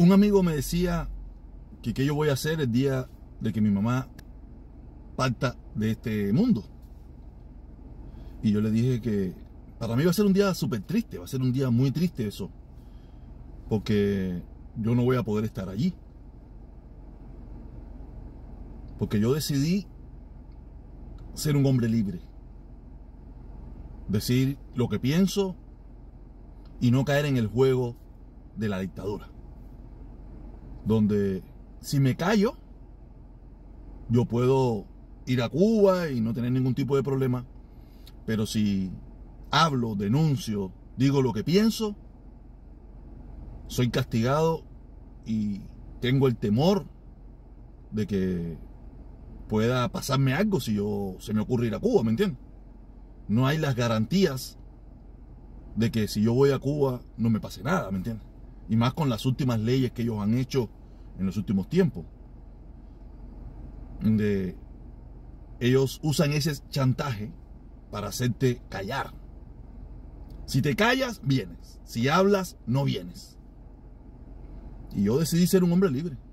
Un amigo me decía que qué yo voy a hacer el día de que mi mamá parta de este mundo. Y yo le dije que para mí va a ser un día súper triste, va a ser un día muy triste eso, porque yo no voy a poder estar allí. Porque yo decidí ser un hombre libre, decir lo que pienso y no caer en el juego de la dictadura, donde si me callo yo puedo ir a Cuba y no tener ningún tipo de problema, pero si hablo, denuncio, digo lo que pienso, soy castigado y tengo el temor de que pueda pasarme algo si se me ocurre ir a Cuba, ¿me entiendes? No hay las garantías de que si yo voy a Cuba no me pase nada, ¿me entiendes? Y más con las últimas leyes que ellos han hecho en los últimos tiempos, donde ellos usan ese chantaje para hacerte callar. Si te callas, vienes. Si hablas, no vienes. Y yo decidí ser un hombre libre.